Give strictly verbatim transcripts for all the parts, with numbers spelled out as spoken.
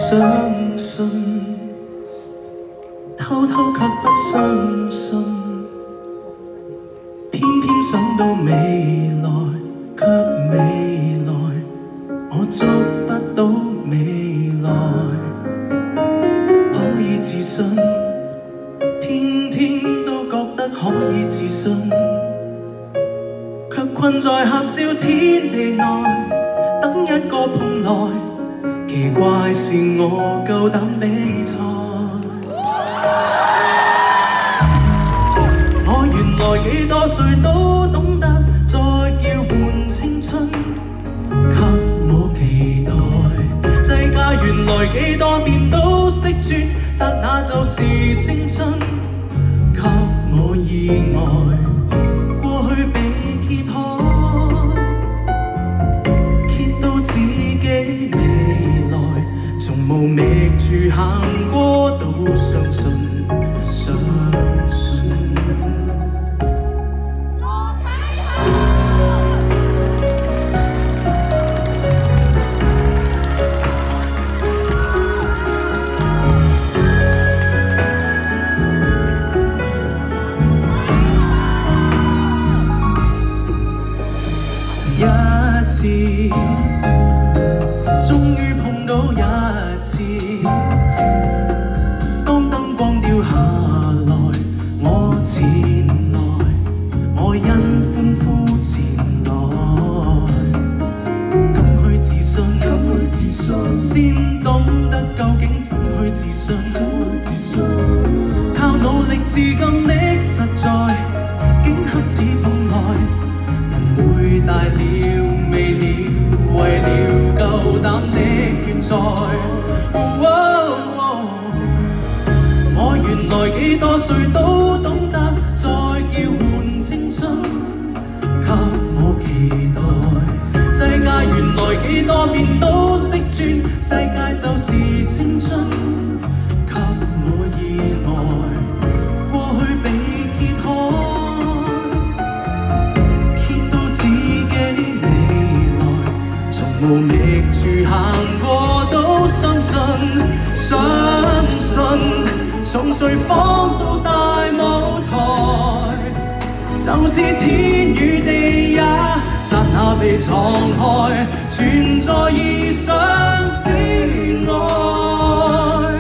相信，偷偷卻不相信，偏偏想到未來，卻未來，我捉不到未來。可以自信，天天都覺得可以自信，卻困在狹小天地內，等一個碰來。 奇怪是我夠膽比賽，我原來幾多歲都懂得再叫喚青春，給我期待。世界原來幾多變都識轉，剎那就是青春，給我意外，過去被揭開，揭到自己未。 無覓處行過都相信，相信。羅啟豪，一次，終於碰到一。 當燈光掉下來，我前來，我因歡呼前來，敢去自信，敢去自信，先懂得究竟怎去自信，怎去自信，靠努力至今的實在，竟恰似碰來，人會大了未了，為了夠膽的決賽。 我原來幾多歲都懂得再叫喚青春，給我期待。世界原來幾多變都識轉，世界就是青春，給我意外。過去被揭開，揭到自己未來，從無覓處行過都相信，相信。 從誰放到大舞台，就似天與地也剎那被敞開，存在意想之外。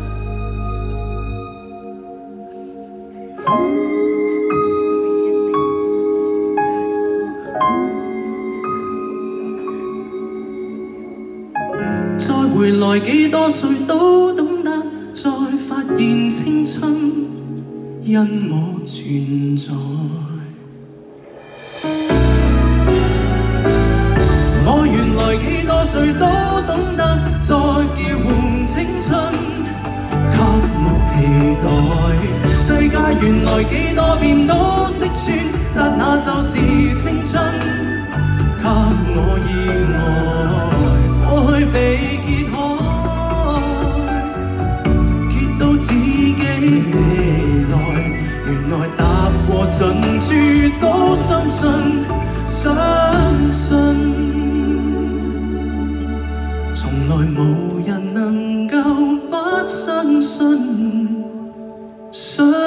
再回來幾多歲都懂得。 再發現青春因我存在，我原來幾多歲都懂得再叫喚青春，給我期待。世界原來幾多變都識轉，剎那就是青春，給我意外，過去被揭開。 自己未來，原來踏過盡處都相信，相信，從來無人能夠不相信，相信。